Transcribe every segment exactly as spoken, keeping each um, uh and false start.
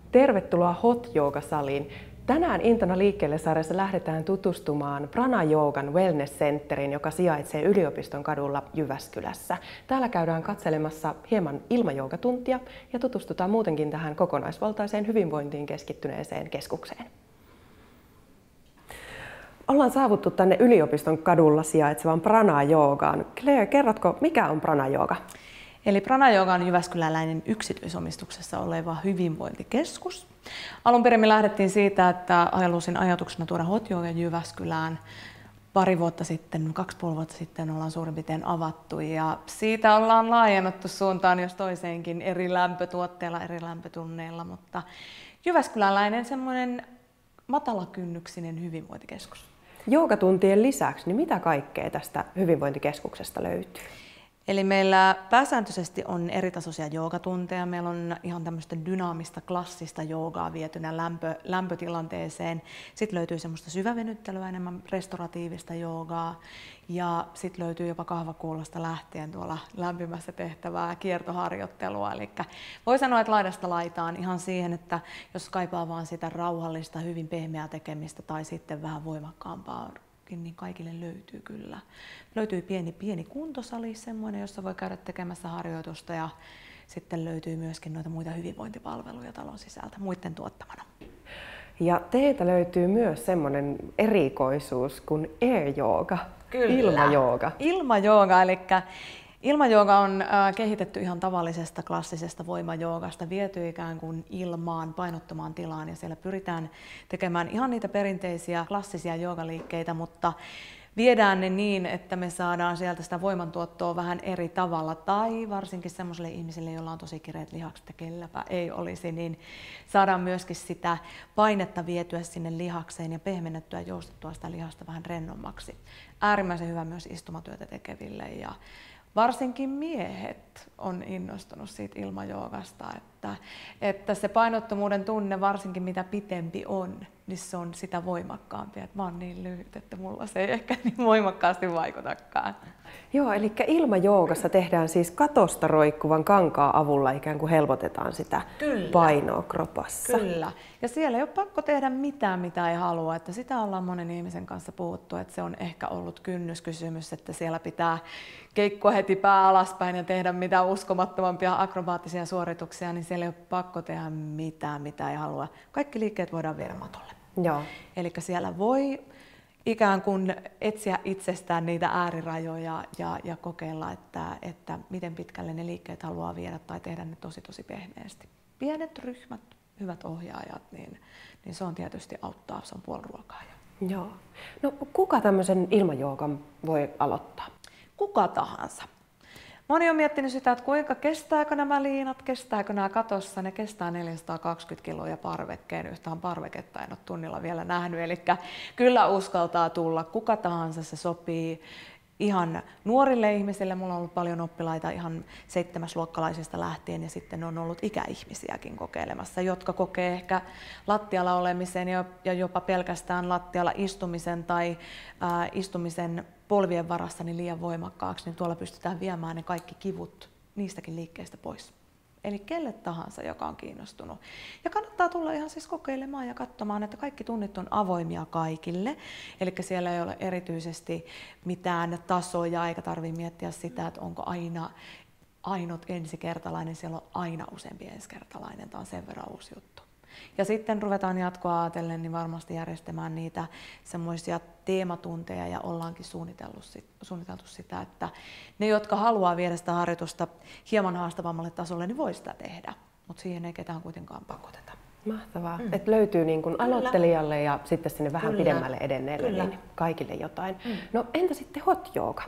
Tervetuloa Hot Yoga-saliin. Tänään Intona liikkeelle -sarjassa lähdetään tutustumaan Prana Yogan Wellness Centeriin, joka sijaitsee Yliopiston kadulla Jyväskylässä. Täällä käydään katselemassa hieman ilmajoogatuntia ja tutustutaan muutenkin tähän kokonaisvaltaiseen hyvinvointiin keskittyneeseen keskukseen. Ollaan saavuttu tänne Yliopiston kadulla sijaitsevan Prana Yogaan. Claire, kerrotko, mikä on Prana Yoga? Eli Prana Yoga on jyväskyläläinen yksityisomistuksessa oleva hyvinvointikeskus. Alun perin me lähdettiin siitä, että halusin ajatuksena tuoda Hot Yoga Jyväskylään. Pari vuotta sitten, kaksi puoli vuotta sitten ollaan suurin piirtein avattu ja siitä ollaan laajennettu suuntaan jos toiseenkin eri lämpötuotteilla, eri lämpötunneilla, mutta jyväskyläläinen semmoinen matalakynnyksinen hyvinvointikeskus. Joogatuntien lisäksi, niin mitä kaikkea tästä hyvinvointikeskuksesta löytyy? Eli meillä pääsääntöisesti on eritasoisia joogatunteja. Meillä on ihan tämmöistä dynaamista, klassista joogaa vietynä lämpö, lämpötilanteeseen. Sitten löytyy semmoista syvävenyttelyä, enemmän restauratiivista joogaa. Ja sitten löytyy jopa kahvakuulosta lähtien tuolla lämpimässä tehtävää kiertoharjoittelua. Eli voi sanoa, että laidasta laitaan ihan siihen, että jos kaipaa vaan sitä rauhallista, hyvin pehmeää tekemistä tai sitten vähän voimakkaampaa, niin kaikille löytyy kyllä. Löytyy pieni, pieni kuntosali, semmoinen, jossa voi käydä tekemässä harjoitusta ja sitten löytyy myöskin noita muita hyvinvointipalveluja talon sisältä muiden tuottamana. Ja teiltä löytyy myös semmoinen erikoisuus kuin air yoga, ilmajooga. Ilmajooga, eli ilmajooga on äh, kehitetty ihan tavallisesta klassisesta voimajoogasta, viety ikään kuin ilmaan, painottomaan tilaan ja siellä pyritään tekemään ihan niitä perinteisiä klassisia joogaliikkeitä, mutta viedään ne niin, että me saadaan sieltä sitä voimantuottoa vähän eri tavalla tai varsinkin semmoisille ihmisille, joilla on tosi kireät lihakset ja kelläpä ei olisi, niin saadaan myöskin sitä painetta vietyä sinne lihakseen ja pehmennettyä, joustettua sitä lihasta vähän rennommaksi. Äärimmäisen hyvä myös istumatyötä tekeville ja varsinkin miehet on innostunut siitä ilmajoogasta, että, että se painottomuuden tunne, varsinkin mitä pitempi on, niin se on sitä voimakkaampi. Että mä oon niin lyhyt, että mulla se ei ehkä niin voimakkaasti vaikutakaan. Joo, eli ilmajoogassa tehdään siis katosta roikkuvan kankaan avulla ikään kuin helpotetaan sitä Kyllä. painoa kropassa. Kyllä. Ja siellä ei ole pakko tehdä mitään, mitä ei halua. Että sitä ollaan monen ihmisen kanssa puhuttu, että se on ehkä ollut kynnyskysymys, että siellä pitää keikkua heti pää alaspäin ja tehdä mitä uskomattomampia akrobaattisia suorituksia, niin siellä ei ole pakko tehdä mitään, mitä ei halua. Kaikki liikkeet voidaan viedä matolle. Joo. Eli siellä voi ikään kuin etsiä itsestään niitä äärirajoja ja, ja kokeilla, että, että miten pitkälle ne liikkeet haluaa viedä tai tehdä ne tosi tosi pehmeästi. Pienet ryhmät, hyvät ohjaajat, niin, niin se on tietysti auttaa, se on puoliruokaa. Joo. No kuka tämmöisen ilmajoogan voi aloittaa? Kuka tahansa. Moni on miettinyt sitä, että kuinka kestääkö nämä liinat, kestääkö nämä katossa. Ne kestää neljäsataakaksikymmentä kiloa parvekkeen. Yhtään parveketta en ole tunnilla vielä nähnyt. Eli kyllä uskaltaa tulla. Kuka tahansa, se sopii ihan nuorille ihmisille. Mulla on ollut paljon oppilaita ihan seitsemäsluokkalaisista lähtien ja sitten on ollut ikäihmisiäkin kokeilemassa, jotka kokee ehkä lattialla olemisen ja jopa pelkästään lattialla istumisen tai ää, istumisen polvien varassa niin liian voimakkaaksi, niin tuolla pystytään viemään ne kaikki kivut niistäkin liikkeistä pois. Eli kelle tahansa, joka on kiinnostunut. Ja kannattaa tulla ihan siis kokeilemaan ja katsomaan, että kaikki tunnit on avoimia kaikille. Eli siellä ei ole erityisesti mitään tasoja, eikä tarvitse miettiä sitä, että onko aina ainut ensikertalainen. Siellä on aina useampi ensikertalainen. Tämä on sen verran uusi juttu. Ja sitten ruvetaan jatkoa ajatellen, niin varmasti järjestämään niitä semmoisia teematunteja ja ollaankin suunniteltu, suunniteltu sitä, että ne, jotka haluaa viedä sitä harjoitusta hieman haastavammalle tasolle, niin voi sitä tehdä, mutta siihen ei ketään kuitenkaan pakoteta. Mahtavaa, mm. että löytyy niin kuin aloittelijalle ja sitten sinne vähän Kyllä. pidemmälle edenneelle, Kyllä. niin kaikille jotain. Mm. No entä sitten hot yoga?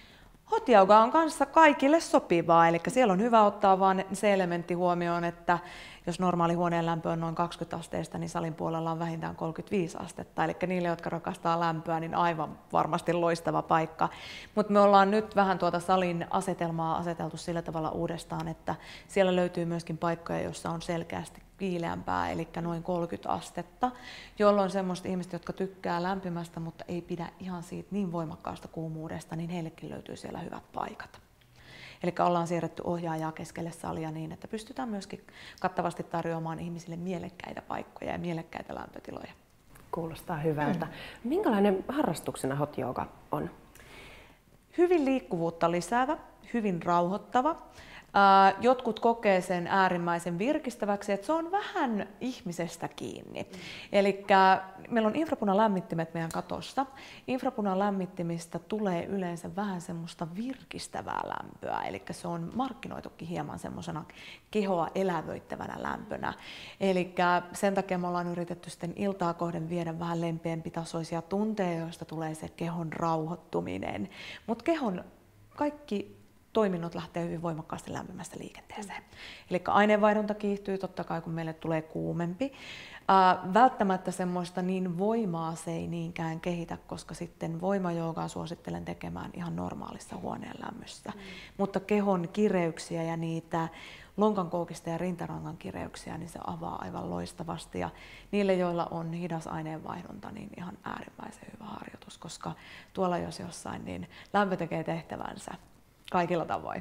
Hot yoga on kanssa kaikille sopivaa, eli siellä on hyvä ottaa vaan se elementti huomioon, että jos normaali huoneen lämpö on noin kaksikymmentä asteista, niin salin puolella on vähintään kolmekymmentäviisi astetta. Eli niille, jotka rakastaa lämpöä, niin aivan varmasti loistava paikka. Mutta me ollaan nyt vähän tuota salin asetelmaa aseteltu sillä tavalla uudestaan, että siellä löytyy myöskin paikkoja, joissa on selkeästi viileämpää, eli noin kolmekymmentä astetta, jolloin semmoiset ihmiset, jotka tykkää lämpimästä, mutta ei pidä ihan siitä niin voimakkaasta kuumuudesta, niin heillekin löytyy siellä hyvät paikat. Eli ollaan siirretty ohjaajaa keskelle salia niin, että pystytään myöskin kattavasti tarjoamaan ihmisille mielekkäitä paikkoja ja mielekkäitä lämpötiloja. Kuulostaa hyvältä. Mm. Minkälainen harrastuksena hot yoga on? Hyvin liikkuvuutta lisäävä, hyvin rauhoittava. Jotkut kokee sen äärimmäisen virkistäväksi, että se on vähän ihmisestä kiinni. Mm. Eli meillä on infrapunalämmittimet meidän katossa. Infrapunalämmittimistä tulee yleensä vähän semmoista virkistävää lämpöä, eli se on markkinoitukin hieman semmoisena kehoa elävöittävänä lämpönä. Eli sen takia me ollaan yritetty sitten iltaa kohden viedä vähän lempeämpi tasoisia tunteja, joista tulee se kehon rauhoittuminen. Mutta kehon kaikki toiminnot lähtee hyvin voimakkaasti lämpimästä liikenteeseen. Eli aineenvaihdunta kiihtyy totta kai, kun meille tulee kuumempi. Äh, välttämättä semmoista niin voimaa se ei niinkään kehitä, koska sitten voimajoogaa suosittelen tekemään ihan normaalissa huoneen lämmössä. Mm. Mutta kehon kireyksiä ja niitä lonkankoukista ja rintarangan kireyksiä, niin se avaa aivan loistavasti. Ja niille, joilla on hidas aineenvaihdunta, niin ihan äärimmäisen hyvä harjoitus, koska tuolla jos jossain, niin lämpö tekee tehtävänsä kaikilla tavoin.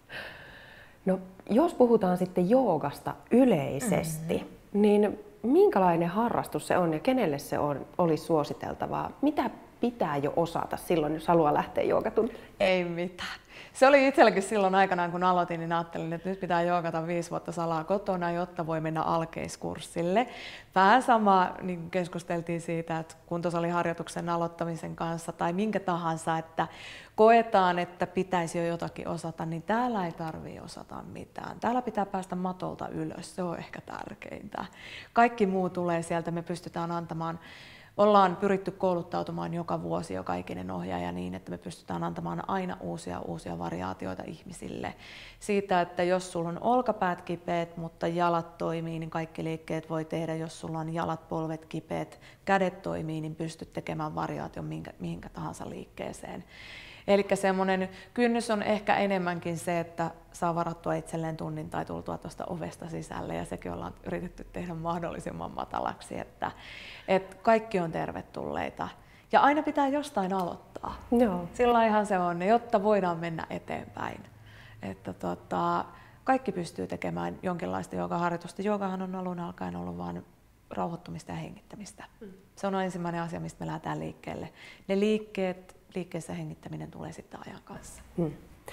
No, jos puhutaan sitten joogasta yleisesti, mm-hmm. niin minkälainen harrastus se on ja kenelle se on, olisi suositeltavaa? Mitä pitää jo osata silloin, jos haluaa lähteä joogatunnille? Ei mitään. Se oli itselläkin silloin aikanaan, kun aloitin, niin ajattelin, että nyt pitää joogata viisi vuotta salaa kotona, jotta voi mennä alkeiskurssille. Vähän sama niin keskusteltiin siitä, että kuntosaliharjoituksen aloittamisen kanssa tai minkä tahansa, että koetaan, että pitäisi jo jotakin osata, niin täällä ei tarvitse osata mitään. Täällä pitää päästä matolta ylös, se on ehkä tärkeintä. Kaikki muu tulee sieltä, me pystytään antamaan. Ollaan pyritty kouluttautumaan joka vuosi joka ikinen ohjaaja niin, että me pystytään antamaan aina uusia uusia variaatioita ihmisille. Siitä, että jos sulla on olkapäät kipeät, mutta jalat toimii, niin kaikki liikkeet voi tehdä. Jos sulla on jalat, polvet kipeät, kädet toimii, niin pystyt tekemään variaation minkä, mihinkä tahansa liikkeeseen. Eli semmoinen kynnys on ehkä enemmänkin se, että saa varattua itselleen tunnin tai tultua tuosta ovesta sisälle, ja sekin ollaan yritetty tehdä mahdollisimman matalaksi, että, että kaikki on tervetulleita. Ja aina pitää jostain aloittaa. Joo. Silloinhan se on, jotta voidaan mennä eteenpäin. Että tota, kaikki pystyy tekemään jonkinlaista joogaharjoitusta. Joogahan on alun alkaen ollut vain rauhoittumista ja hengittämistä. Mm. Se on ensimmäinen asia, mistä me lähdetään liikkeelle. Ne liikkeet, liikkeessä hengittäminen tulee sitten ajan kanssa. Hmm.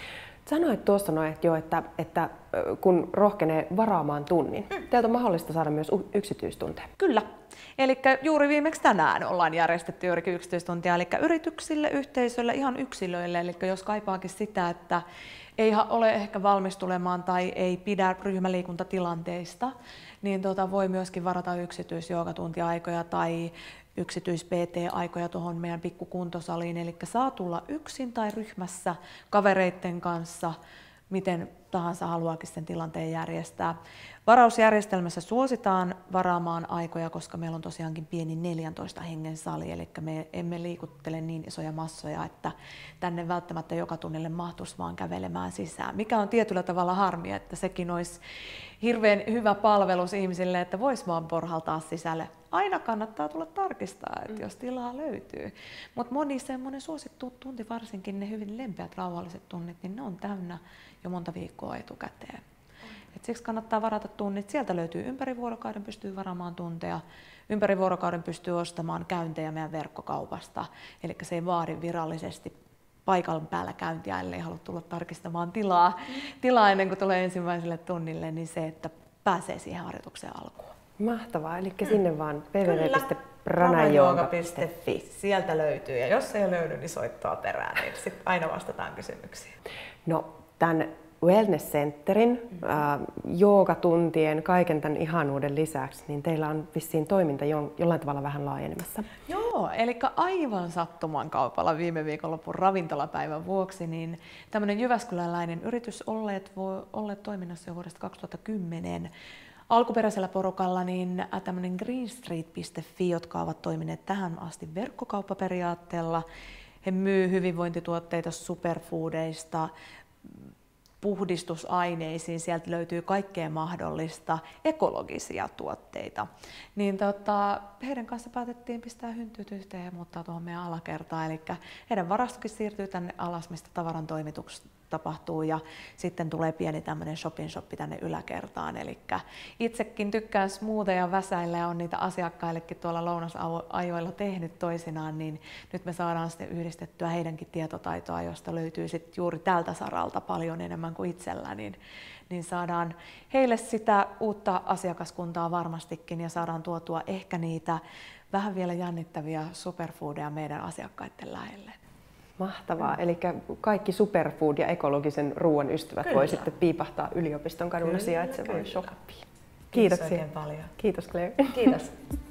Sanoit tuossa noin, että, jo, että, että kun rohkenee varaamaan tunnin, hmm. teiltä on mahdollista saada myös yksityistunteja. Kyllä. Eli juuri viimeksi tänään ollaan järjestetty juurikin yksityistuntia, eli yrityksille, yhteisöille, ihan yksilöille. Eli jos kaipaakin sitä, että ei ole ehkä valmis tulemaan tai ei pidä ryhmäliikuntatilanteista, niin tota voi myöskin varata yksityisjoogatuntiaikoja tai yksityis-P T-aikoja tuohon meidän pikkukuntosaliin. Eli saa tulla yksin tai ryhmässä kavereiden kanssa, miten tahansa haluaakin sen tilanteen järjestää. Varausjärjestelmässä suositaan varaamaan aikoja, koska meillä on tosiaankin pieni neljäntoista hengen sali, eli me emme liikuttele niin isoja massoja, että tänne välttämättä joka tunnille mahtuisi vaan kävelemään sisään. Mikä on tietyllä tavalla harmi, että sekin olisi hirveän hyvä palvelus ihmisille, että vois vaan porhaltaa sisälle. Aina kannattaa tulla tarkistaa, että jos tilaa löytyy. Mutta moni semmoinen suosittu tunti, varsinkin ne hyvin lempeät rauhalliset tunnit, niin ne on täynnä jo monta viikkoa etukäteen. Et siksi kannattaa varata tunnit. Sieltä löytyy ympäri vuorokauden, pystyy varaamaan tunteja. Ympäri vuorokauden pystyy ostamaan käyntejä meidän verkkokaupasta. Eli se ei vaadi virallisesti paikan päällä käyntiä, ellei halua tulla tarkistamaan tilaa, mm. tilaa ennen kuin tulee ensimmäiselle tunnille, niin se, että pääsee siihen harjoitukseen alkuun. Mahtavaa, eli mm. sinne vaan w w w piste pranajooga piste fi. Sieltä löytyy, ja jos ei löydy, niin soittaa perään, niin sitten aina vastataan kysymyksiin. No, tämän Wellness Centerin, mm-hmm. äh, joogatuntien, kaiken tämän ihanuuden lisäksi, niin teillä on vissiin toiminta jo, jollain tavalla vähän laajenemassa. Joo, eli aivan sattuman kaupalla viime viikonlopun ravintolapäivän vuoksi, niin tämmöinen jyväskyläläinen yritys olleet, voi, olleet toiminnassa jo vuodesta kaksituhattakymmenen. Alkuperäisellä porukalla niin tämmöinen greenstreet piste fi, jotka ovat toimineet tähän asti verkkokauppaperiaatteella. He myy hyvinvointituotteita superfoodeista, puhdistusaineisiin, sieltä löytyy kaikkea mahdollista ekologisia tuotteita. Niin tota, heidän kanssa päätettiin pistää hynttyyt yhteen ja muuttaa tuohon meidän alakertaan. Eli heidän varastokin siirtyy tänne alas, mistä tavaran toimitus, tapahtuu ja sitten tulee pieni tämmöinen shopping shoppi tänne yläkertaan. Eli itsekin tykkään smoothia väsäillä ja on niitä asiakkaillekin tuolla lounasajoilla tehnyt toisinaan, niin nyt me saadaan sitten yhdistettyä heidänkin tietotaitoa, josta löytyy sitten juuri tältä saralta paljon enemmän kuin itsellä, niin, niin saadaan heille sitä uutta asiakaskuntaa varmastikin ja saadaan tuotua ehkä niitä vähän vielä jännittäviä superfoodeja meidän asiakkaiden lähelle. Mahtavaa. Eli kaikki superfood- ja ekologisen ruoan ystävät Kyllä. voi sitten piipahtaa Yliopiston kadulla sijaitsevaan shoppiin. Kiitos Kiitoksia. oikein paljon. Kiitos Claire. Kiitos.